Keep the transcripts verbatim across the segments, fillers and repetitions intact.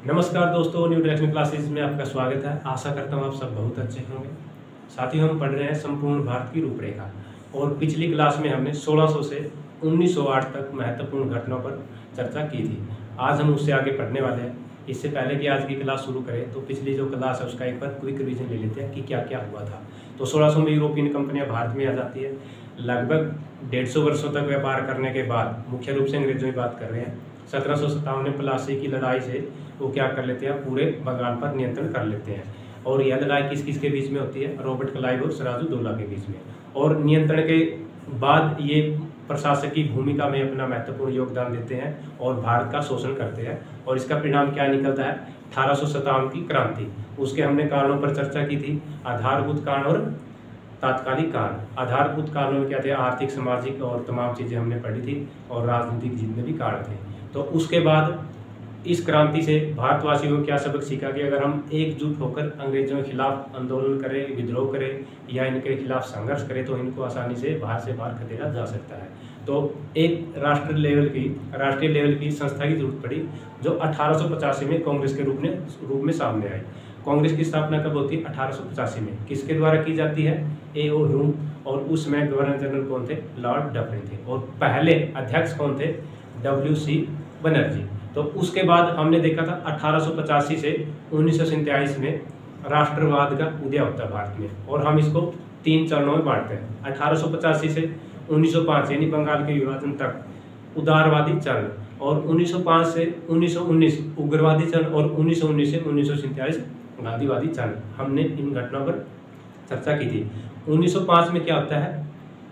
नमस्कार दोस्तों, new direction classes में आपका स्वागत है। आशा करता हूँ आप सब बहुत अच्छे होंगे। साथियों, हम पढ़ रहे हैं संपूर्ण भारत की रूपरेखा और पिछली क्लास में हमने सोलह सौ से उन्नीस सौ आठ तक महत्वपूर्ण घटनाओं पर चर्चा की थी। आज हम उससे आगे पढ़ने वाले हैं। इससे पहले कि आज की क्लास शुरू करें तो पिछली जो क्लास है उसका एक बार क्विक रिवीजन ले लेते हैं कि क्या क्या हुआ था। तो सोलह सौ में यूरोपियन कंपनियां भारत में आ जाती है। लगभग डेढ़ सौ वर्षों तक व्यापार करने के बाद, मुख्य रूप से अंग्रेजों की बात कर रहे हैं, सत्रह सौ सत्तावन में प्लासी की लड़ाई से वो क्या कर लेते हैं, पूरे बंगाल पर नियंत्रण कर लेते हैं। और यह लड़ाई किस किस के बीच में होती है? रॉबर्ट क्लाइव और सिराजुद्दौला के बीच में। और नियंत्रण के बाद ये प्रशासक की भूमिका में अपना महत्वपूर्ण योगदान देते हैं और भारत का शोषण करते हैं। और इसका परिणाम क्या निकलता है? अठारह सौ सत्तावन की क्रांति। उसके हमने कारणों पर चर्चा की थी, आधारभूत कारण और तात्कालिक कारण। आधारभूत कारणों में क्या थे? आर्थिक, सामाजिक और तमाम चीज़ें हमने पढ़ी थी, और राजनीतिक जितने भी कारण थे। तो उसके बाद इस क्रांति से भारतवासियों को क्या सबक सीखा कि अगर हम एकजुट होकर अंग्रेजों के खिलाफ आंदोलन करें, विद्रोह करें या इनके खिलाफ संघर्ष करें तो इनको आसानी से बाहर से बाहर खदेड़ा जा सकता है। तो एक राष्ट्र लेवल की राष्ट्रीय लेवल की संस्था की जरूरत पड़ी, जो अठारह सौ पचासी में कांग्रेस के रूप में रूप में सामने आई। कांग्रेस की स्थापना कब होती है? अठारह सौ पचासी में। किसके द्वारा की जाती है? A O Hume. और उसमें गवर्नर जनरल कौन थे? लॉर्ड डफरिन थे। और पहले अध्यक्ष कौन थे? W C Banerjee. तो उसके बाद हमने देखा था अठारह सौ पचासी से उन्नीस सौ सैंतालीस में राष्ट्रवाद का उदय होता है भारत में, और हम इसको तीन चरणों में बांटते हैं। अठारह सौ पचासी से उन्नीस सौ पाँच यानी बंगाल के विभाजन तक उदारवादी चरण, और उन्नीस सौ पाँच से उन्नीस सौ उन्नीस उग्रवादी चरण, और उन्नीस सौ उन्नीस से उन्नीस सौ सैंतालीस गांधीवादी चरण। हमने इन घटनाओं पर चर्चा की थी। उन्नीस सौ पाँच में क्या होता है?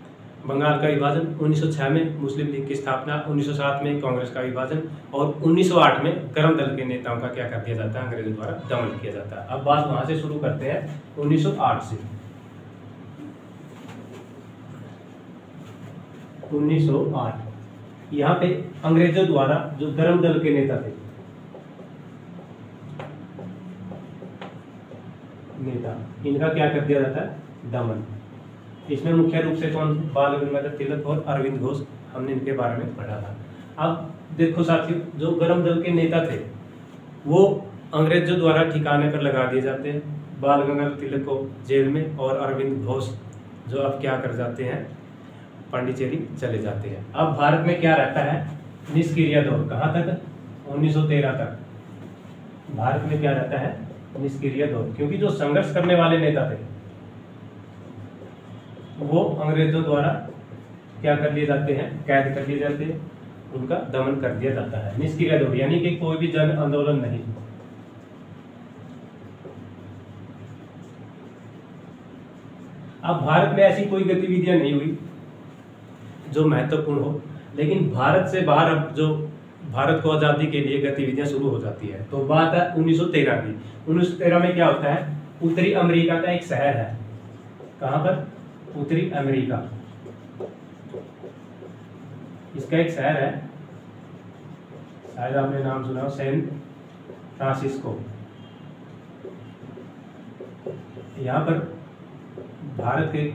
बंगाल का विभाजन। उन्नीस सौ छह में मुस्लिम लीग की स्थापना। उन्नीस सौ सात में कांग्रेस का विभाजन। और उन्नीस सौ आठ में गरम दल के नेताओं का क्या कर दिया जाता है? अंग्रेजों द्वारा दमन किया जाता है। अब बात वहां से शुरू करते हैं, उन्नीस सौ आठ से। उन्नीस सौ आठ यहाँ पे अंग्रेजों द्वारा जो गरम दल के नेता थे, नेता इनका क्या कर दिया जाता है? दमन। इसमें मुख्य रूप से कौन? बाल गंगाधर तिलक और अरविंद घोष। हमने इनके बारे में पढ़ा था। अब देखो साथियों, जो गरम दल के नेता थे वो अंग्रेजों द्वारा ठिकाने पर लगा दिए जाते हैं। बाल गंगाधर तिलक को जेल में, और अरविंद घोष जो अब क्या कर जाते हैं? पांडिचेरी चले जाते हैं। अब भारत में क्या रहता है? निष्क्रिय दौर। कहाँ तक? उन्नीस सौ तेरह तक भारत में क्या रहता है? निष्क्रिय दौर। क्योंकि जो संघर्ष करने वाले नेता थे वो अंग्रेजों द्वारा क्या कर लिए जाते हैं? कैद कर लिए जाते हैं, उनका दमन कर दिया जाता है। निष्क्रिय दौर यानी कि कोई भी जन आंदोलन नहीं। अब भारत में ऐसी कोई गतिविधियां नहीं हुई जो महत्वपूर्ण हो, लेकिन भारत से बाहर अब जो भारत को आजादी के लिए गतिविधियां शुरू हो जाती है। तो बात है उन्नीस सौ तेरह की। उन्नीस सौ तेरह में क्या होता है? उत्तरी अमेरिका का एक शहर है। कहां पर? उत्तरी अमेरिका। इसका एक शहर है, शायद आपने नाम सुना हो, सैन फ्रांसिस्को। यहाँ पर भारत के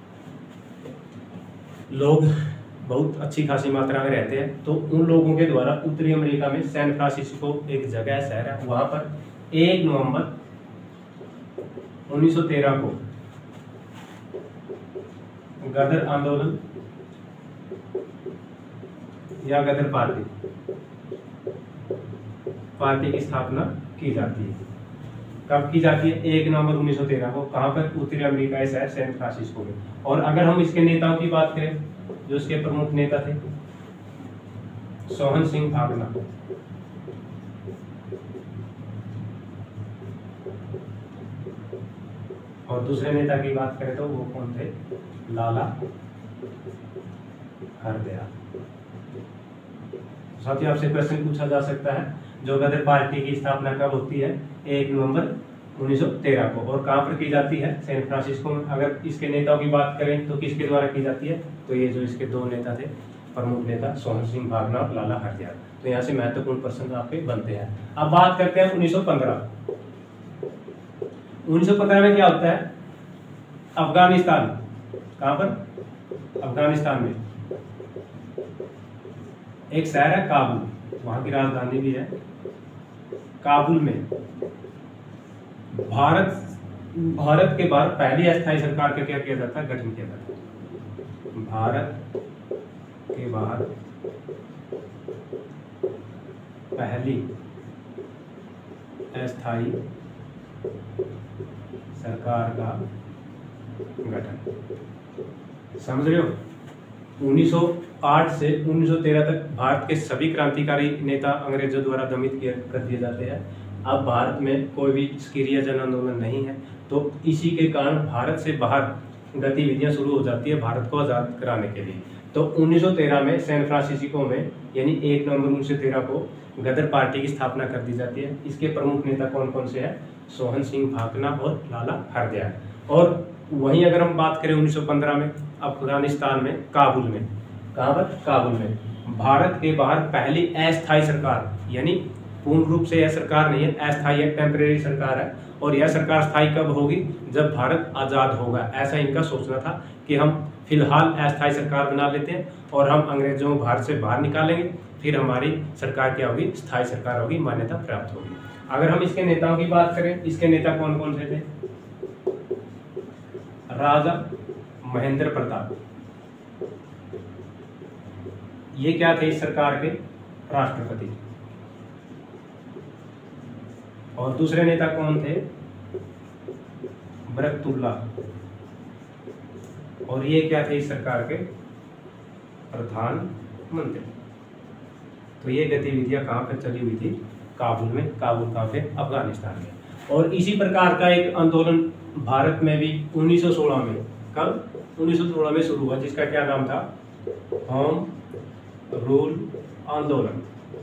लोग बहुत अच्छी खासी मात्रा में रहते हैं। तो उन लोगों के द्वारा उत्तरी अमेरिका में सैन फ्रांसिस्को एक जगह है, शहर है, वहां पर एक नवंबर उन्नीस सौ तेरह को गदर आंदोलन या गदर पार्टी पार्टी की स्थापना की जाती है। कब की जाती है? एक नवंबर उन्नीस सौ तेरह को। कहां पर? उत्तरी अमेरिका के शहर सैन फ्रांसिस्को में। और अगर हम इसके नेताओं की बात करें, जो इसके प्रमुख नेता थे, सोहन सिंह भागना, और दूसरे नेता की बात करें तो वो कौन थे? लाला हरदयाल। साथियों, आपसे प्रश्न पूछा जा सकता है, जो गदर पार्टी की स्थापना कब होती है? एक नवंबर उन्नीस सौ तेरह को। और कहां पर की जाती है? सैन फ्रांसिस्को में। अगर इसके नेताओं की बात करें तो किसके द्वारा की जाती है? तो ये जो इसके दो नेता थे, प्रमुख नेता, सोहन सिंह भागना और लाला हरदयाल। तो यहाँ से महत्वपूर्ण प्रश्न आपके बनते हैं। अब बात करते हैं उन्नीस सौ पंद्रह। उन्नीस सौ पंद्रह में क्या होता है? अफगानिस्तान। कहां पर? अफगानिस्तान में एक शहर है काबुल, वहां की राजधानी भी है काबुल में भारत भारत के बाहर पहली अस्थायी सरकार का क्या किया जाता है, गठन किया जाता है। भारत के बाहर पहली अस्थायी सरकार का गठन, समझ रहे हो। उन्नीस सौ आठ से उन्नीस सौ तेरह तक भारत के सभी क्रांतिकारी नेता अंग्रेजों द्वारा दमित किया कर दिए जाते हैं। अब भारत में कोई भी क्रिया जन आंदोलन नहीं है, तो इसी के कारण भारत से बाहर गतिविधियां शुरू हो जाती है भारत को आज़ाद कराने के लिए। तो उन्नीस सौ तेरह में सैन फ्रांसिस्को में यानी एक नवंबर उन्नीस सौ तेरह को गदर पार्टी की स्थापना कर दी जाती है। इसके प्रमुख नेता कौन कौन से हैं, सोहन सिंह भाकना और लाला हरदयाल। और वहीं अगर हम बात करें उन्नीस सौ पंद्रह में अफगानिस्तान में काबुल में, कहाँ पर, काबुल में भारत के बाहर पहली अस्थायी सरकार, यानी पूर्ण रूप से यह सरकार नहीं है, अस्थायी एक टेम्परेरी सरकार है। और यह सरकार स्थायी कब होगी, जब भारत आज़ाद होगा। ऐसा इनका सोचना था कि हम फिलहाल अस्थायी सरकार बना लेते हैं और हम अंग्रेजों को भारत से बाहर निकालेंगे, फिर हमारी सरकार क्या होगी, स्थायी सरकार होगी, मान्यता प्राप्त होगी। अगर हम इसके नेताओं की बात करें, इसके नेता कौन कौन से थे, राजा महेंद्र प्रताप, ये क्या थे इस सरकार के राष्ट्रपति। और दूसरे नेता कौन थे, बरकतुल्ला, और ये क्या थे इस सरकार के प्रधानमंत्री। तो ये गतिविधियां कहाँ पर चली हुई थी, काबुल में। काबुल कहाँ पे, अफगानिस्तान में। और इसी प्रकार का एक आंदोलन भारत में भी उन्नीस सौ सोलह में, कब, उन्नीस सौ सोलह में शुरू हुआ, जिसका क्या नाम था, होम रूल आंदोलन।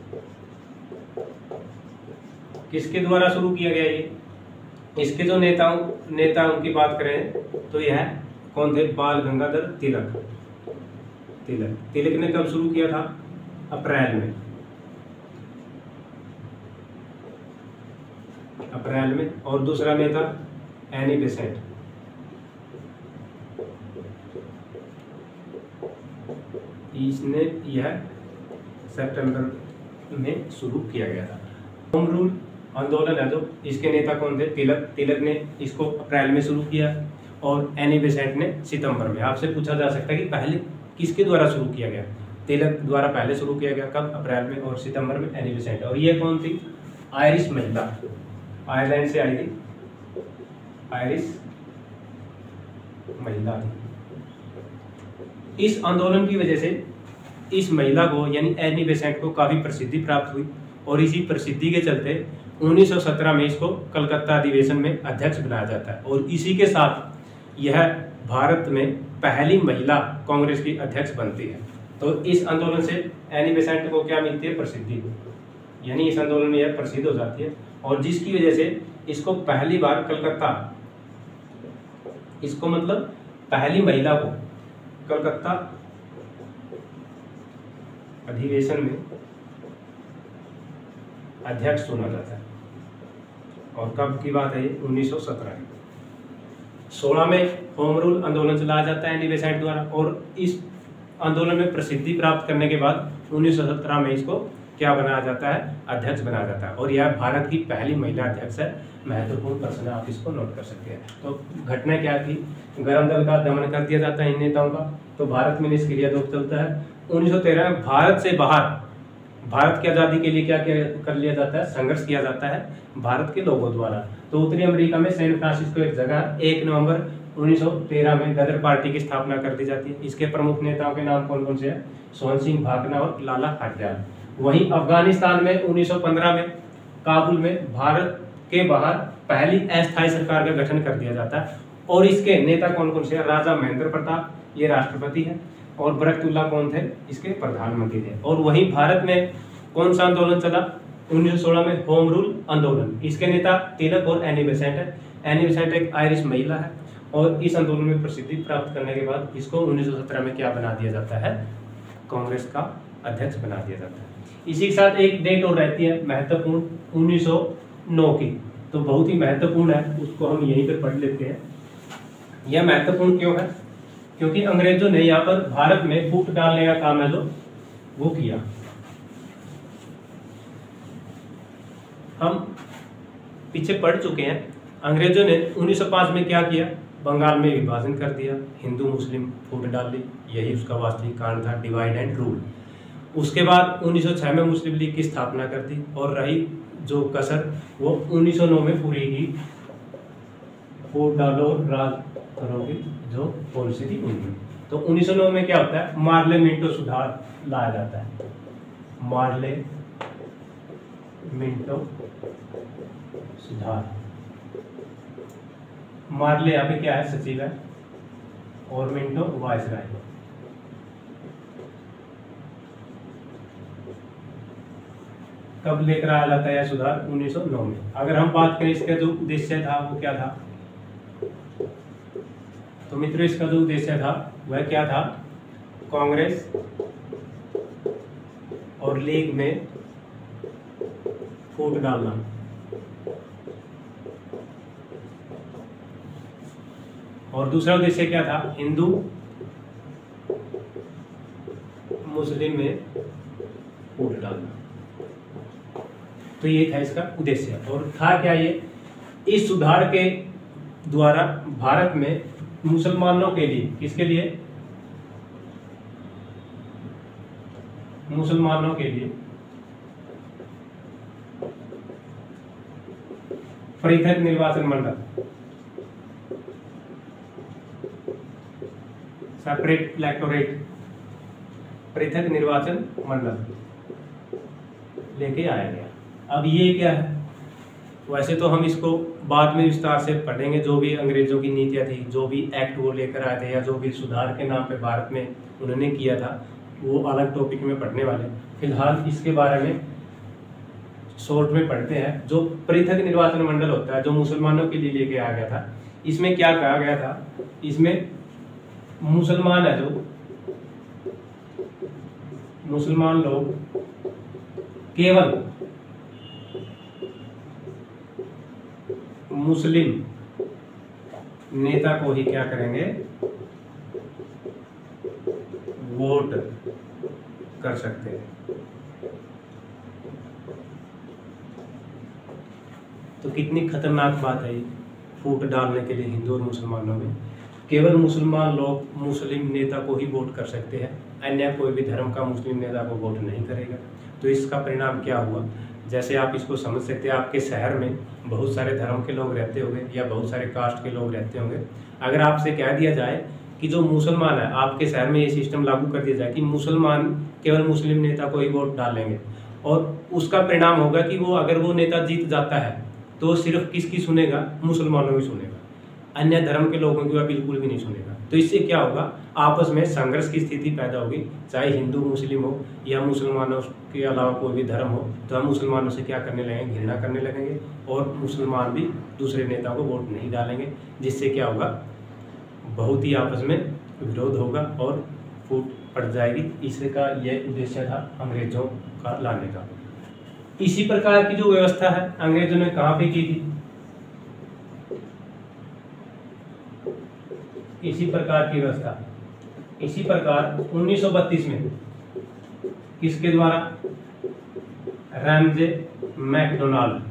किसके द्वारा शुरू किया गया ये, इसके जो नेताओं नेताओं की बात करें तो यह कौन थे, बाल गंगाधर तिलक। तिलक तिलक ने कब शुरू किया था, अप्रैल में, अप्रैल में। और दूसरा नेता एनी बेसेंट, इसने यह सितंबर में शुरू किया गया था। होम रूल आंदोलन है जो, इसके नेता कौन थे, तिलक। तिलक ने इसको अप्रैल में शुरू किया और एनी बेसेंट ने सितंबर में। आपसे पूछा जा सकता है कि पहले किसके द्वारा शुरू किया गया, तिलक द्वारा पहले शुरू किया गया, कब, अप्रैल में, और सितंबर में एनी बेसेंट। और ये कौन थी, आयरिश महिला, आयरलैंड से आई थी, आयरिश महिला थी। इस आंदोलन की वजह से इस महिला को यानी एनी बेसेंट को काफी प्रसिद्धि प्राप्त हुई और इसी प्रसिद्धि के चलते उन्नीस सौ सत्रह में इसको कलकत्ता अधिवेशन में अध्यक्ष बनाया जाता है। और इसी के साथ यह भारत में पहली महिला कांग्रेस की अध्यक्ष बनती है। तो इस आंदोलन से एनी बेसेंट को क्या मिलती है, प्रसिद्धि, यानी इस आंदोलन में यह प्रसिद्ध हो जाती है। और जिसकी वजह से इसको पहली बार कलकत्ता, इसको मतलब पहली महिला को कलकत्ता अधिवेशन में अध्यक्ष चुना जाता है। और कब की बात है ये, उन्नीस सौ सत्रह में। सोलह में होम रूल आंदोलन चलाया जाता है एनी बेसेंट द्वारा। और इस आंदोलन में प्रसिद्धि प्राप्त करने के बाद उन्नीस सौ सत्रह में इसको क्या बनाया जाता है, अध्यक्ष बनाया जाता है। और यह भारत की पहली महिला अध्यक्ष है। महत्वपूर्ण प्रश्न है, आप इसको नोट कर सकते हैं। तो घटना क्या थी, गरम दल का दमन कर दिया जाता है इन नेताओं का, तो भारत में निष्क्रिय दुख चलता है। उन्नीस सौ तेरह में भारत से बाहर, भारत की आज़ादी के लिए क्या कर लिया जाता है, संघर्ष किया जाता है भारत के लोगों द्वारा। तो उत्तरी अमेरिका में सैन फ्रांसिस्को एक जगह एक नवंबर उन्नीस सौ तेरह में गदर पार्टी की स्थापना कर दी जाती है। इसके प्रमुख नेताओं के नाम कौन कौन से हैं, सोहन सिंह भाकना और लाला हरदयाल। वहीं अफगानिस्तान में उन्नीस सौ पंद्रह में काबुल में भारत के बाहर पहली अस्थायी सरकार का गठन कर दिया जाता है। और इसके नेता कौन कौन से हैं, राजा महेंद्र प्रताप, ये राष्ट्रपति है, और बरकतुल्ला कौन थे, इसके प्रधानमंत्री थे। और वहीं भारत में कौन सा आंदोलन चला, उन्नीस सौ सोलह में होम रूल आंदोलन। इसके नेता तिलक और एनी बेसेंट है। एनी बेसेंट एक आयरिश महिला है और इस आंदोलन में प्रसिद्धि प्राप्त करने के बाद इसको उन्नीस सौ सत्रह में क्या बना दिया जाता है, कांग्रेस का अध्यक्ष बना दिया जाता है। इसी के साथ एक डेट और रहती है महत्वपूर्ण, उन्नीस सौ नौ की, तो बहुत ही महत्वपूर्ण है, उसको हम यहीं पर पढ़ लेते हैं। यह महत्वपूर्ण क्यों है, क्योंकि अंग्रेजों ने यहाँ पर भारत में फूट डालने का काम है जो वो किया। हम पीछे पढ़ चुके हैं। अंग्रेजों ने उन्नीस सौ पाँच में क्या किया, बंगाल में विभाजन कर दिया, हिंदू मुस्लिम फूट डाल दी, यही उसका वास्तविक कारण था, डिवाइड एंड रूल। उसके बाद उन्नीस सौ छह में मुस्लिम लीग की स्थापना कर दी और रही जो कसर वो उन्नीस सौ नौ में पूरी की, फूट डालो राज करोगे जो पॉलिसी थी उनकी। तो उन्नीस सौ नौ में क्या होता है, मार्ले मिंटो सुधार लाया जाता है, मार्ले मिंटो सुधार। मार्ले यहाँ पे क्या है, सचिव है, और मिंटो वायसराय। कब लेकर आया जाता है यह सुधार, उन्नीस सौ नौ में। अगर हम बात करें इसका जो उद्देश्य था वो क्या था, तो मित्रों इसका जो उद्देश्य था वह क्या था, कांग्रेस और लीग में फूट डालना। और दूसरा उद्देश्य क्या था, हिंदू मुस्लिम में फूट डालना। तो ये था इसका उद्देश्य। और था क्या ये, इस सुधार के द्वारा भारत में मुसलमानों के लिए, किसके लिए, मुसलमानों के लिए पृथक निर्वाचन मंडल, सेपरेट इलेक्टोरेट, पृथक निर्वाचन मंडल लेके आया गया। अब ये क्या है, वैसे तो हम इसको बाद में विस्तार से पढ़ेंगे, जो भी अंग्रेजों की नीतियां थी, जो भी एक्ट वो लेकर आए थे, या जो भी सुधार के नाम पे भारत में उन्होंने किया था, वो अलग टॉपिक में पढ़ने वाले। फिलहाल इसके बारे में शॉर्ट में पढ़ते हैं। जो पृथक निर्वाचन मंडल होता है, जो मुसलमानों के लिए लेके आ गया था, इसमें क्या कहा गया था, इसमें मुसलमान है, जो मुसलमान लोग केवल मुस्लिम नेता को ही क्या करेंगे, वोट कर सकते हैं। तो कितनी खतरनाक बात है ये, फूट डालने के लिए हिंदू और मुसलमानों में केवल मुसलमान लोग मुस्लिम नेता को ही वोट कर सकते हैं, अन्य कोई भी धर्म का मुस्लिम नेता को वोट नहीं करेगा। तो इसका परिणाम क्या हुआ, जैसे आप इसको समझ सकते हैं, आपके शहर में बहुत सारे धर्म के लोग रहते होंगे या बहुत सारे कास्ट के लोग रहते होंगे। अगर आपसे कह दिया जाए कि जो मुसलमान है, आपके शहर में ये सिस्टम लागू कर दिया जाए कि मुसलमान केवल मुस्लिम नेता को ही वोट डालेंगे, और उसका परिणाम होगा कि वो अगर वो नेता जीत जाता है तो सिर्फ किसकी सुनेगा, मुसलमानों की सुनेगा, अन्य धर्म के लोगों की वह बिल्कुल भी नहीं सुनेगा। तो इससे क्या होगा, आपस में संघर्ष की स्थिति पैदा होगी, चाहे हिंदू मुस्लिम हो या मुसलमानों के अलावा कोई भी धर्म हो। तो हम मुसलमानों से क्या करने लगेंगे, घृणा करने लगेंगे, और मुसलमान भी दूसरे नेता को वोट नहीं डालेंगे, जिससे क्या होगा, बहुत ही आपस में विरोध होगा और फूट पड़ जाएगी। इसका यह उद्देश्य था अंग्रेजों का लाने का। इसी प्रकार की जो व्यवस्था है अंग्रेजों ने कहाँ पे की थी, इसी प्रकार की व्यवस्था इसी प्रकार उन्नीस सौ बत्तीस में किसके द्वारा, रैमजे मैकडोनाल्ड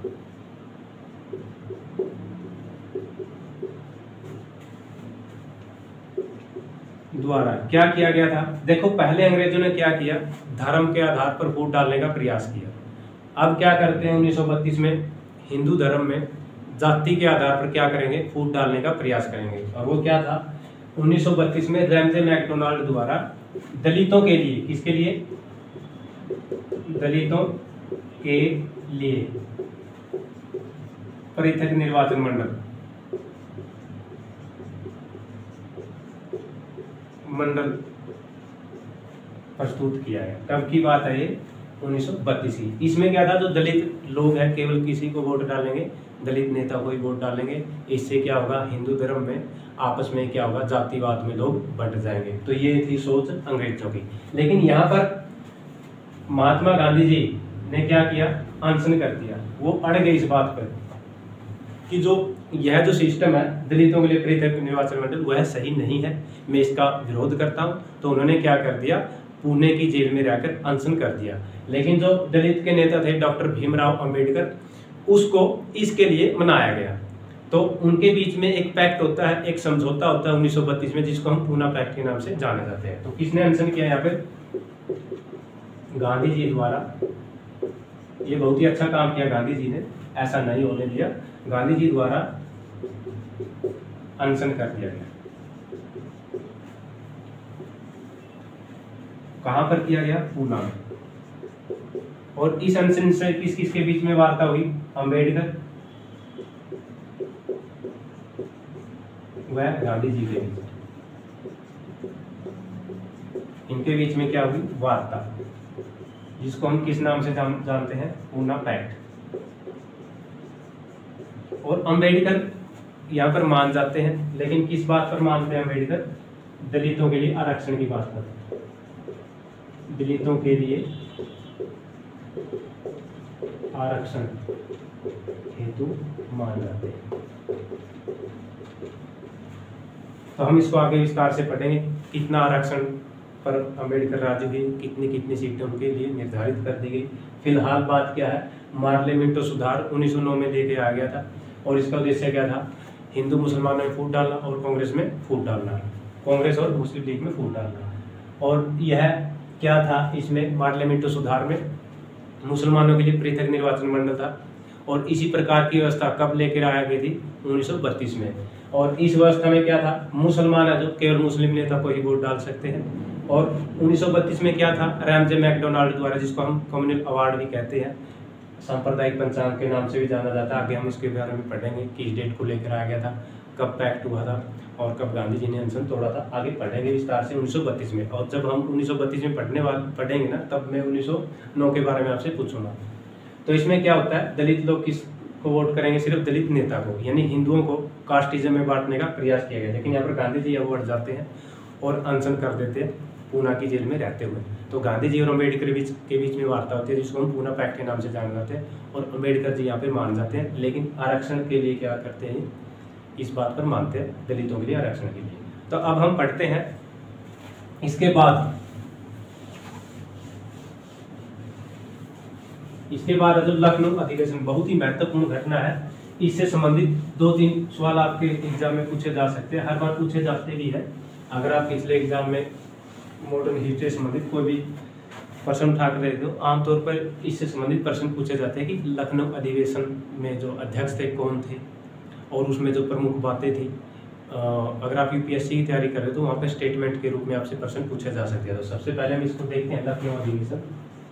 द्वारा क्या किया गया था। देखो पहले अंग्रेजों ने क्या किया, धर्म के आधार पर वोट डालने का प्रयास किया। अब क्या करते हैं, उन्नीस सौ बत्तीस में हिंदू धर्म में जाति के आधार पर क्या करेंगे, वोट डालने का प्रयास करेंगे। और वो क्या था, उन्नीस सौ बत्तीस में रैमजे मैकडोनाल्ड द्वारा दलितों के लिए, किसके लिए, दलितों के लिए पृथक निर्वाचन मंडल मंडल प्रस्तुत किया है। कब की बात है ये, उन्नीस सौ बत्तीस की। इसमें क्या था, जो दलित लोग हैं केवल किसी को वोट डालेंगे, दलित नेता को ही वोट डालेंगे। इससे क्या होगा, हिंदू धर्म में आपस में क्या होगा, जातिवाद में लोग बंट जाएंगे। तो ये थी सोच अंग्रेजों की। लेकिन यहाँ पर महात्मा गांधी जी ने क्या किया, अनशन कर दिया। वो अड़ गए इस बात पर कि जो यह जो सिस्टम है दलितों के लिए पृथक निर्वाचन मंडल, वह सही नहीं है, मैं इसका विरोध करता हूँ। तो उन्होंने क्या कर दिया, पुणे की जेल में रहकर अनशन कर दिया। लेकिन जो दलित के नेता थे डॉक्टर भीमराव अंबेडकर, उसको इसके लिए मनाया गया। तो उनके बीच में एक पैक्ट होता है, एक समझौता होता है उन्नीस सौ बत्तीस में, जिसको हम पूना पैक्ट के नाम से जाने जाते हैं। तो किसने अनशन किया यहाँ पे? गांधी जी द्वारा। ये बहुत ही अच्छा काम किया गांधी जी ने, ऐसा नहीं होने दिया। गांधी जी द्वारा अनशन कर दिया गया। कहां पर किया गया? पूना में। और इस अनशन से किस किस के बीच में वार्ता हुई? अंबेडकर वह गांधी जी के बीच, इनके बीच में क्या हुई? वार्ता, जिसको हम किस नाम से जान, जानते हैं? पूना पैक्ट। और अंबेडकर यहाँ पर मान जाते हैं, लेकिन किस बात पर मानते हैं अंबेडकर? दलितों के लिए आरक्षण की बात पर, दलितों के लिए आरक्षण हेतु मान जाते हैं। तो हम इसको आगे विस्तार से पढ़ेंगे, कितना आरक्षण पर अंबेडकर राजी हुए, कितनी कितनी सीटें उनके लिए निर्धारित कर दी गई। फिलहाल बात क्या है? पार्लियामेंटो सुधार उन्नीस सौ नौ में लेके आ गया था, और इसका उद्देश्य क्या था? हिंदू मुसलमानों में फूट डालना और कांग्रेस में फूट डालना, कांग्रेस और मुस्लिम लीग में फूट डालना। और यह क्या था? इसमें पार्लियामेंटो सुधार में मुसलमानों के लिए पृथक निर्वाचन मंडल था, और इसी प्रकार की व्यवस्था कब लेकर आया गई थी? उन्नीस सौ बत्तीस में। और इस व्यवस्था में क्या था? मुसलमान है जो केवल मुस्लिम नेता को ही वोट डाल सकते हैं। और उन्नीस सौ बत्तीस में क्या था? रैमजे मैकडोनाल्ड द्वारा, जिसको हम कम्युनल अवार्ड भी कहते हैं, सांप्रदायिक पंचांग के नाम से भी जाना जाता है, आगे हम इसके बारे में पढ़ेंगे, किस डेट को लेकर आया गया था, कब पैक्ट हुआ था, और कब गांधी जी ने अनशन तोड़ा था, आगे पढ़ेंगे विस्तार से उन्नीस सौ बत्तीस में। और जब हम उन्नीस सौ बत्तीस में पढ़ने वाले पढ़ेंगे ना, तब मैं उन्नीस सौ नौ के बारे में आपसे पूछूंगा। तो इसमें क्या होता है? दलित लोग किस को वोट करेंगे? सिर्फ दलित नेता को, यानी हिंदुओं को कास्टिज्म में बांटने का प्रयास किया गया। लेकिन यहाँ पर गांधी जी अवॉर्ड जाते हैं और अनशन कर देते हैं पूना की जेल में रहते हुए। तो गांधी जी और अम्बेडकर बीच के बीच में वार्ता होती है, जिसको हम पूना पैक्ट के नाम से जान जाते हैं, और अम्बेडकर जी यहाँ पे मान जाते हैं। लेकिन आरक्षण के लिए क्या करते हैं? इस बात पर मानते हैं, दलितों के लिए आरक्षण के लिए। तो अब हम पढ़ते हैं इसके बाद इसके बाद जो लखनऊ अधिवेशन, बहुत ही महत्वपूर्ण घटना है। इससे संबंधित दो तीन सवाल आपके एग्जाम में पूछे जा सकते हैं, हर बार पूछे जाते भी है। अगर आप पिछले एग्जाम में मॉडर्न हिस्ट्री से संबंधित कोई भी प्रश्न उठा कर रहे थे, आमतौर पर इससे संबंधित प्रश्न पूछे जाते हैं कि लखनऊ अधिवेशन में जो अध्यक्ष थे कौन थे, और उसमें जो प्रमुख बातें थी। अगर आप यूपीएससी की तैयारी कर रहे हो तो वहाँ पे स्टेटमेंट के रूप में आपसे प्रश्न पूछे जा सकते हैं। तो सबसे पहले हम इसको देखते हैं, लखनऊ अधिवेशन।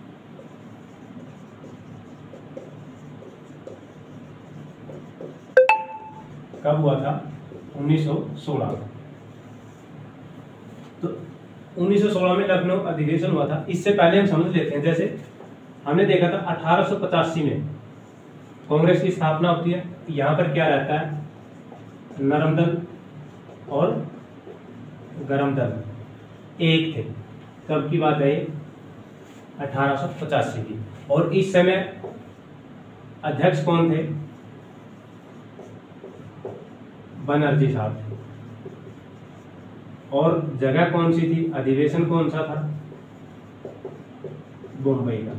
कब हुआ था? उन्नीस सौ सोलह। तो उन्नीस सौ सोलह में लखनऊ अधिवेशन हुआ था। इससे पहले हम समझ लेते हैं, जैसे हमने देखा था अठारह सौ पचासी में कांग्रेस की स्थापना होती है। यहाँ पर क्या रहता है? नरम दल और गरम दल एक थे। कब की बात है? अठारह सौ पचासी की। और इस समय अध्यक्ष कौन थे? बनर्जी साहब थे। और जगह कौन सी थी? अधिवेशन कौन सा था? बम्बई का।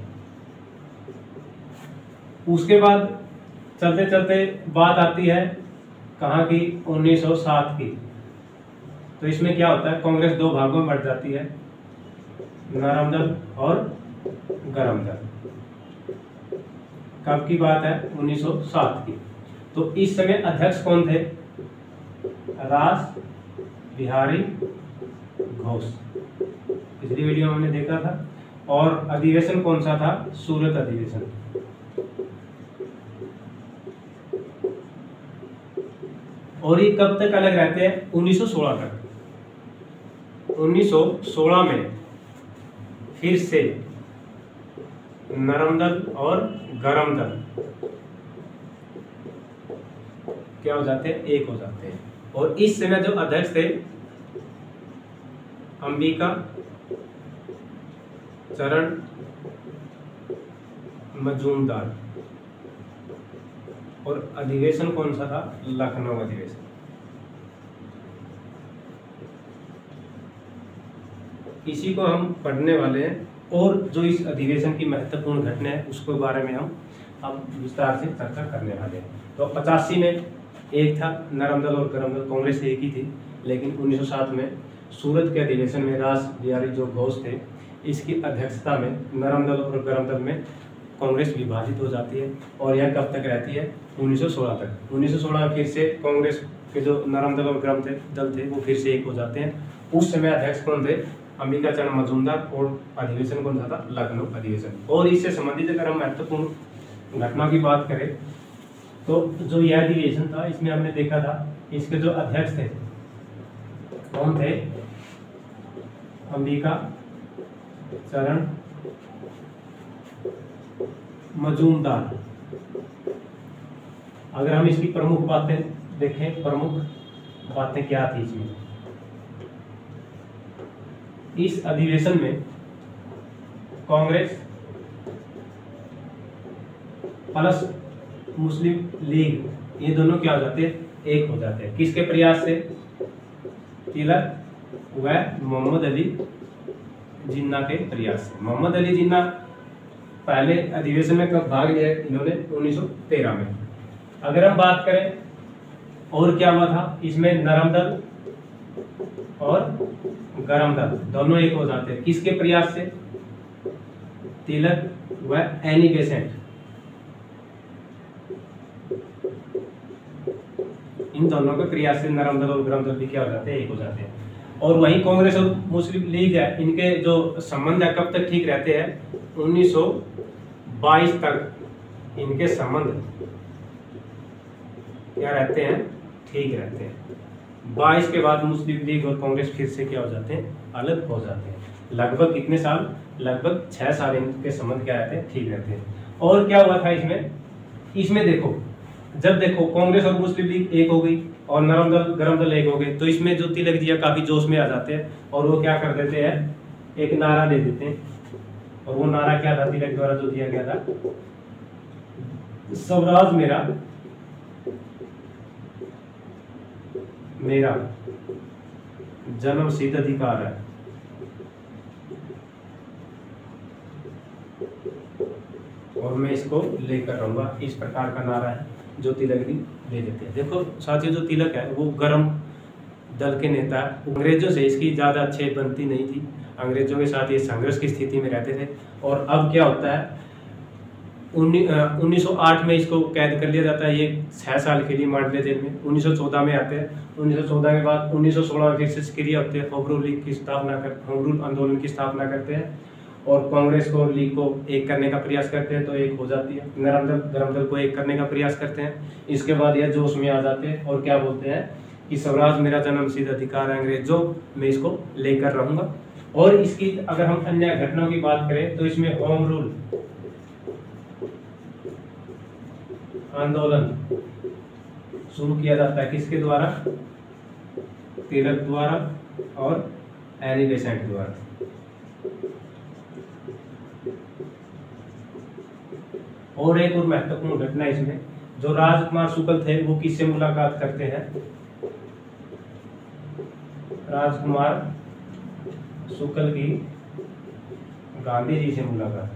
उसके बाद चलते चलते बात आती है कहाँ की? उन्नीस सौ सात की। तो इसमें क्या होता है? कांग्रेस दो भागों में बढ़ जाती है, नरम दल और गरम दल। कब की बात है? उन्नीस सौ सात की। तो इस समय अध्यक्ष कौन थे? रास बिहारी घोष, पिछली वीडियो में हमने देखा था। और अधिवेशन कौन सा था? सूरत अधिवेशन। और ये कब तक अलग रहते हैं? उन्नीस सौ सोलह तक। उन्नीस सौ सोलह में फिर से नरम दल और गरम दल क्या हो जाते हैं? एक हो जाते हैं। और इस समय जो अध्यक्ष थे अंबिका चरण मजूमदार। और अधिवेशन कौन सा था? लखनऊ अधिवेशन। इसी को हम पढ़ने वाले हैं। और जो इस अधिवेशन की महत्वपूर्ण घटना है उसके बारे में हम अब विस्तार से चर्चा करने वाले हैं। तो पचासी में एक था नरम दल और गरम दल, कांग्रेस एक ही थी, लेकिन उन्नीस सौ सात में सूरत के अधिवेशन में रास बिहारी जो घोष थे, इसकी अध्यक्षता में नरम दल और गरम दल में कांग्रेस विभाजित हो जाती है और यह कब तक रहती है, उन्नीस सौ सोलह तक। उन्नीस सौ सोलह में फिर से कांग्रेस के जो नरम दल और गरम दल थे वो फिर से एक हो जाते हैं। उस समय अध्यक्ष कौन थे, अंबिका चरण मजूमदार, और अधिवेशन कौन सा था, लखनऊ अधिवेशन। और इससे संबंधित अगर हम महत्वपूर्ण घटना की बात करें तो जो यह अधिवेशन था इसमें हमने देखा था इसके जो अध्यक्ष थे कौन थे, अंबिका चरण मजूमदार। अगर हम इसकी प्रमुख बातें देखें, प्रमुख बातें क्या थी इसमें, इस अधिवेशन में कांग्रेस प्लस मुस्लिम लीग ये दोनों क्या हो जाते हैं, एक हो जाते हैं। किसके प्रयास से, तिलक व मोहम्मद अली जिन्ना के प्रयास से। मोहम्मद अली जिन्ना पहले अधिवेशन में कब भाग लिया, इन्होंने उन्नीस सौ तेरह में। अगर हम बात करें और क्या हुआ था, इसमें नरम दल और गरम दल दोनों एक हो जाते हैं। किसके प्रयास से, तिलक व एनी बेसेंट, इन दोनों के प्रयास से नरम दल और गरम दल भी क्या हो जाते हैं, एक हो जाते हैं। और वहीं कांग्रेस और मुस्लिम लीग है, इनके जो संबंध है कब तक ठीक रहते हैं, उन्नीस सौ बाईस तक इनके संबंध क्या रहते हैं, ठीक रहते हैं। बाईस के बाद मुस्लिम लीग और कांग्रेस फिर से क्या हो जाते हैं, अलग हो जाते हैं। लगभग कितने साल, लगभग छह साल इनके संबंध क्या रहते हैं, ठीक रहते हैं। और क्या हुआ था इसमें, इसमें देखो जब देखो कांग्रेस और मुस्लिम लीग एक हो गई और नरम दल गरम दल एक हो गए, तो इसमें जो तिलक जी काफी जोश में आ जाते हैं और वो क्या कर देते हैं, एक नारा दे देते हैं। और वो नारा क्या था, तिलक द्वारा जो दिया गया था, स्वराज मेरा मेरा जन्म सिद्ध अधिकार है, और मैं इसको लेकर रहूंगा, इस प्रकार का नारा है जो तिलक जी दे देते हैं। देखो साथियों, जो तिलक है वो गरम दल के नेता, अंग्रेजों से इसकी ज़्यादा अच्छे बनती नहीं थी, अंग्रेजों के साथ ये संघर्ष की स्थिति में रहते थे। और अब क्या होता है, उन्नीस सौ आठ में इसको कैद कर लिया जाता है, ये छः साल के लिए मांडले जेल में। उन्नीस सौ चौदह में आते हैं, उन्नीस सौ चौदह के बाद उन्नीस सौ सोलह में फिर से सक्रिय होते हैं, होम रूल लीग की स्थापना कर होम रूल आंदोलन की स्थापना करते हैं और कांग्रेस को और लीग को एक करने का प्रयास करते हैं, तो एक हो जाती है। नरम दल गरम दल को एक करने का प्रयास करते हैं। इसके बाद यह जोश में आ जाते हैं और क्या बोलते हैं कि स्वराज मेरा जन्म सिद्ध अधिकार है, अंग्रेजों मैं इसको लेकर रहूंगा। और इसकी अगर हम अन्य घटनाओं की बात करें तो इसमें होम रूल आंदोलन शुरू किया जाता है, किसके द्वारा, तिलक द्वारा और एनी बेसेंट द्वारा। और एक और महत्वपूर्ण घटना इसमें, जो राजकुमार शुक्ल थे वो किससे मुलाकात करते हैं, राजकुमार शुक्ल की गांधी जी से मुलाकात।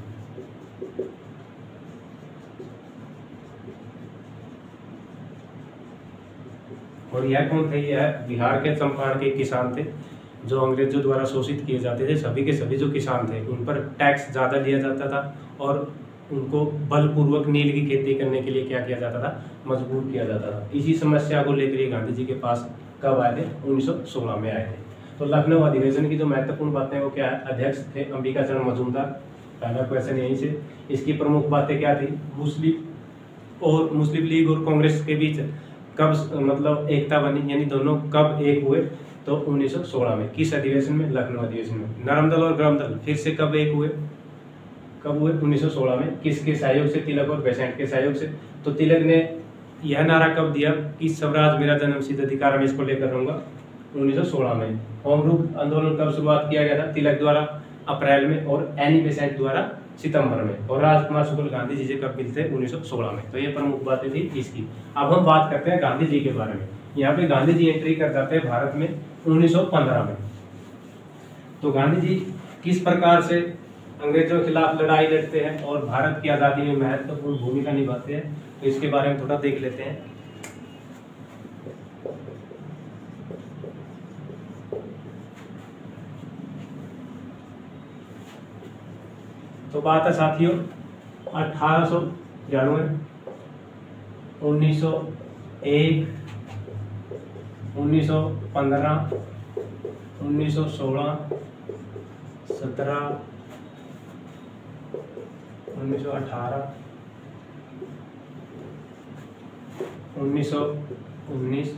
और यह कौन थे, यह बिहार के चंपारण के किसान थे जो अंग्रेजों द्वारा शोषित किए जाते थे। सभी के सभी जो किसान थे उन पर टैक्स ज़्यादा लिया जाता था और उनको बलपूर्वक नील की खेती करने के लिए क्या किया जाता था, मजबूर किया जाता था। इसी समस्या को लेकर ये गांधी जी के पास कब आए थे, उन्नीस सौ सोलह में आए थे। तो लखनऊ अधिवेशन की जो महत्वपूर्ण बातें वो क्या है, अध्यक्ष थे अंबिका चरण मजूमदार, पहला क्वेश्चन यहीं से। इसकी प्रमुख बातें क्या थी, मुस्लिम और मुस्लिम लीग और कांग्रेस के बीच कब मतलब एकता बनी, यानी दोनों कब एक हुए, तो उन्नीस सौ सोलह में। किस अधिवेशन में, लखनऊ अधिवेशन में। नरम दल और गरम दल फिर से कब एक हुए, कब हुए, उन्नीस सौ सोलह में। किसके सहयोग से, तिलक और बेसेंट के सहयोग से। तो तिलक ने यह नारा कब दिया कि स्वराज मेरा जन्म सिद्ध अधिकार, मैं इसको लेकर रहूंगा, उन्नीस सौ सोलह में। होम रूल आंदोलन कब शुरुआत किया गया था, तिलक द्वारा अप्रैल में और एनी बेसेंट द्वारा सितंबर में। और राजकुमार शुक्ल गांधी जी से कब मिलते, उन्नीस सौ सोलह में। तो ये प्रमुख बातें थी इसकी। अब हम बात करते हैं गांधी जी के बारे में। यहाँ पे गांधी जी एंट्री कर जाते हैं भारत में उन्नीस सौ पंद्रह में। तो गांधी जी किस प्रकार से अंग्रेजों के खिलाफ लड़ाई लड़ते हैं और भारत की आज़ादी में महत्वपूर्ण भूमिका निभाते हैं। तो इसके बारे में थोड़ा देख लेते हैं। तो बात है साथियों अठारह सौ तिरानवे, उन्नीस सौ एक, उन्नीस सौ पंद्रह, उन्नीस सौ सोलह, सत्रह, उन्नीस सौ अठारह, उन्नीस सौ उन्नीस,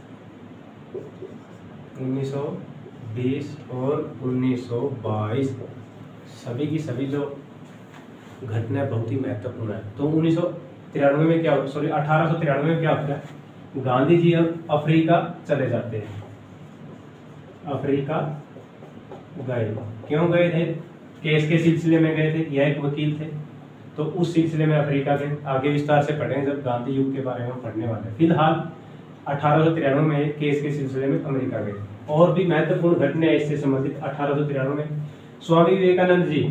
उन्नीस सौ बीस और उन्नीस सौ बाईस सभी की सभी जो घटनाएं बहुत ही महत्वपूर्ण है। तो उन्नीस सौ तिरानवे में क्या सॉरी अठारह सौ तिरानवे में क्या होता है, गांधी जी अब अफ्रीका चले जाते हैं। अफ्रीका गए, क्यों गए थे? केस के सिलसिले में गए थे, यह एक वकील थे। तो उस सिलसिले में अफ्रीका के आगे विस्तार से पढ़ेंगे जब गांधी युग के बारे में पढ़ने वाले हैं। फिलहाल अठारह सौ तिरानवे में केस के सिलसिले में अमेरिका गए। और भी महत्वपूर्ण घटनाएं इससे संबंधित अठारह सौ तिरानवे में स्वामी विवेकानंद जी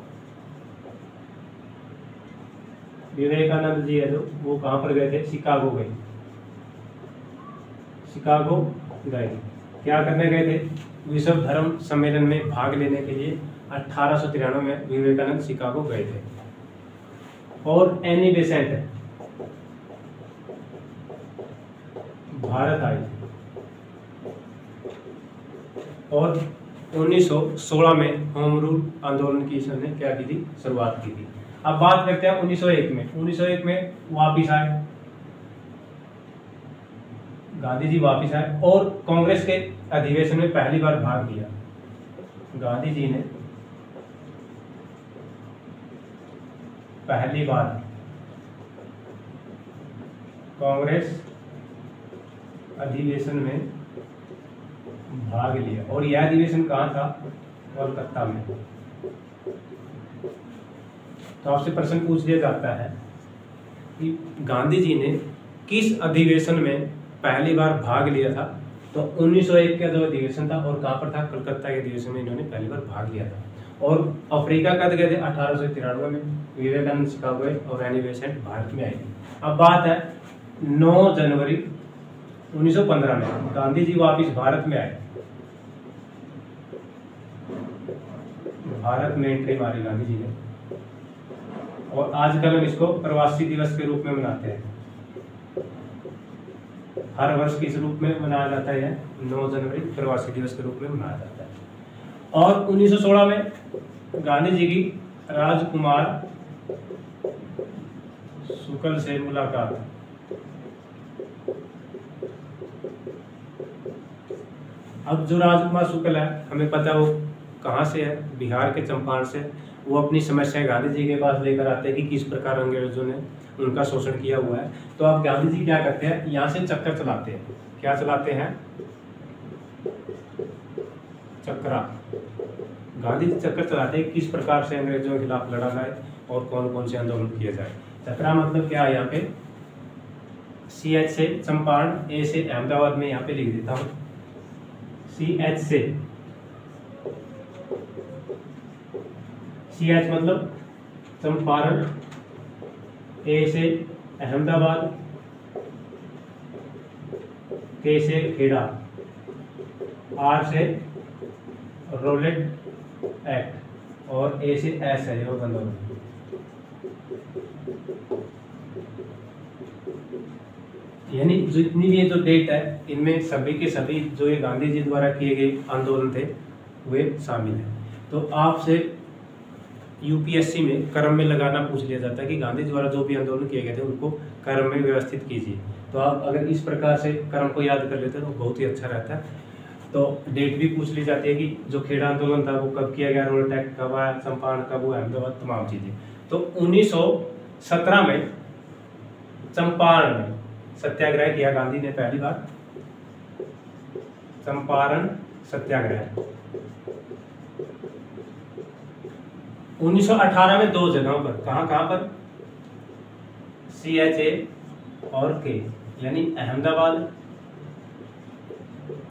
विवेकानंद जी है जो वो कहाँ पर गए थे? शिकागो गए। शिकागो गए, क्या करने गए थे? विश्व धर्म सम्मेलन में भाग लेने के लिए अठारह सौ तिरानवे में विवेकानंद शिकागो गए थे। और एनी बेसेंट भारत आई और उन्नीस सौ सोलह में होम रूल आंदोलन की इसने क्या की थी? शुरुआत की थी। अब बात करते हैं उन्नीस सौ एक में। उन्नीस सौ एक में वापिस आए गांधी जी, वापिस आए और कांग्रेस के अधिवेशन में पहली बार भाग लिया। गांधी जी ने पहली बार कांग्रेस अधिवेशन में भाग लिया और यह अधिवेशन कहाँ था? कोलकाता में। तो आपसे प्रश्न पूछ लिया जाता है कि गांधी जी ने किस अधिवेशन में पहली बार भाग लिया था? तो उन्नीस सौ एक का जो अधिवेशन था और कहाँ पर था? कलकत्ता के अधिवेशन में इन्होंने पहली बार भाग लिया था। और अफ्रीका कब गए थे? अठारह सौ तिरानवे में। विवेकानंद शिकागो गए और एनी बेसेंट भारत में आई थी। अब बात है नौ जनवरी उन्नीस सौ पंद्रह में गांधी जी वापिस भारत में आए। भारत में एंट्री मारी गांधी जी ने और आजकल हम इसको प्रवासी दिवस के रूप में मनाते हैं। हर वर्ष किस रूप में मनाया जाता है? नौ जनवरी प्रवासी दिवस के रूप में मनाया जाता है। और उन्नीस सौ सोलह में गांधी जी की राजकुमार शुक्ल से मुलाकात। अब जो राजकुमार शुक्ल है हमें पता है वो कहाँ से है? बिहार के चंपारण से। वो अपनी समस्याएं गांधी जी के पास लेकर आते हैं कि किस प्रकार अंग्रेजों ने उनका शोषण किया हुआ है। तो अब गांधी जी क्या करते हैं? यहाँ से चक्कर चलाते हैं। क्या चलाते हैं? चक्रा। गांधी जी चक्कर चलाते हैं किस प्रकार से अंग्रेजों के खिलाफ लड़ा जाए और कौन कौन से आंदोलन किए जाए। चक्रा मतलब क्या है? यहाँ पे सी एच से चंपारण, ए से अहमदाबाद में यहाँ पे लिख देता हूँ। सी एच से सी एच मतलब चंपारण, ए से अहमदाबाद, के से खेड़ा, आर से रोलेट एक्ट और ए से एस है जो आंदोलन। यानी जितनी भी ये जो डेट है इनमें सभी के सभी जो ये गांधी जी द्वारा किए गए आंदोलन थे वे शामिल हैं। तो आपसे यूपीएससी में क्रम में लगाना पूछ लिया जाता है कि गांधी जी द्वारा जो भी आंदोलन किए गए थे उनको क्रम में व्यवस्थित कीजिए। तो आप अगर इस प्रकार से क्रम को याद कर लेते हैं तो बहुत ही अच्छा रहता है। तो डेट भी पूछ ली जाती है कि जो खेड़ा आंदोलन था वो कब किया गया, रोल टैक्स कब आया, चंपारण कब हुआ, अहमदाबाद, तमाम चीजें। तो उन्नीस सौ सत्रह में चंपारण में सत्याग्रह किया गांधी ने पहली बार। चंपारण सत्याग्रह। उन्नीस सौ अठारह में दो जगहों पर, कहां कहां पर? सी एच ए और के, यानी अहमदाबाद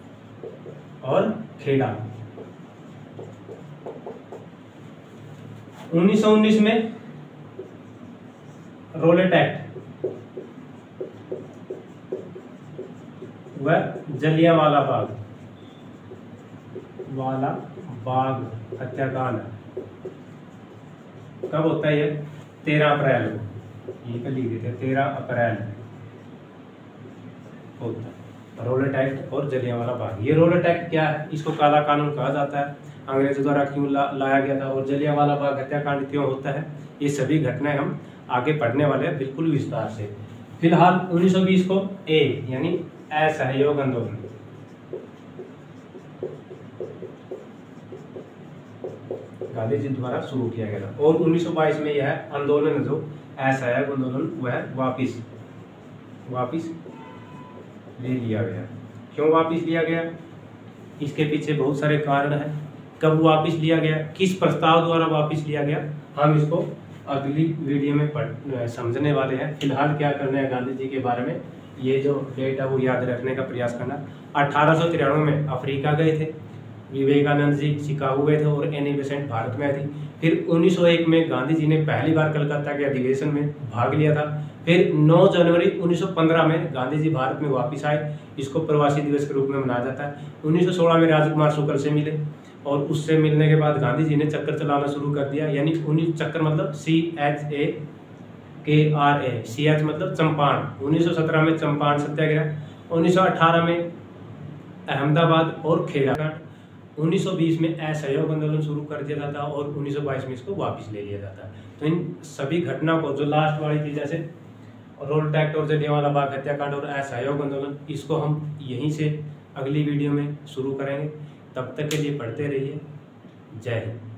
और खेड़ा। उन्नीस सौ उन्नीस में रोलेट एक्ट व जलियांवाला बाग वाला बाग हत्याकांड कब होता है? ये तेरह अप्रैल को, ये लिख देते हैं तेरह अप्रैल होता है रोलेट एक्ट और जलियांवाला बाग। ये रोलेट एक्ट क्या है? इसको काला कानून कहा जाता है, अंग्रेजों द्वारा क्यों ला, लाया गया था, और जलियांवाला बाग हत्याकांड क्यों होता है, ये सभी घटनाएं हम आगे पढ़ने वाले हैं बिल्कुल विस्तार से। फिलहाल उन्नीस सौ बीस को ए यानी असहयोग आंदोलन गांधी जी द्वारा शुरू किया गया था, और उन्नीस सौ बाईस में यह आंदोलन जो असहयोग आंदोलन वह वापिस वापिस ले लिया गया। क्यों वापिस लिया गया? इसके पीछे बहुत सारे कारण हैं। कब वापिस लिया गया, किस प्रस्ताव द्वारा वापिस लिया गया, हम इसको अगली वीडियो में पढ़ समझने वाले हैं। फिलहाल क्या करना है, गांधी जी के बारे में ये जो डेट है वो याद रखने का प्रयास करना। अठारह सौ तिरानवे में अफ्रीका गए थे विवेकानंद जी, शिकागो गए थे, और एनी बेसेंट भारत में आई थी। फिर उन्नीस सौ एक में गांधी जी ने पहली बार कलकत्ता के अधिवेशन में भाग लिया था। फिर नौ जनवरी उन्नीस सौ पंद्रह में गांधी जी भारत में वापस आए, इसको प्रवासी दिवस के रूप में मनाया जाता है। उन्नीस सौ सोलह में राजकुमार शुक्ल से मिले, और उससे मिलने के बाद गांधी जी ने चक्कर चलाना शुरू कर दिया, यानी उन्नीस चक्कर मतलब सी एच ए के आर ए, सी एच मतलब चंपारण। उन्नीस सौ सत्रह में चंपारण सत्याग्रह, उन्नीस सौ अठारह में अहमदाबाद और खेड़ा, उन्नीस सौ बीस में असहयोग आंदोलन शुरू कर दिया जाता और उन्नीस सौ बाईस में इसको वापस ले लिया जाता। तो इन सभी घटना को जो लास्ट वाली थी, जैसे रोलेट एक्ट और जलियांवाला बाग हत्याकांड और असहयोग आंदोलन, इसको हम यहीं से अगली वीडियो में शुरू करेंगे। तब तक के लिए पढ़ते रहिए। जय हिंद।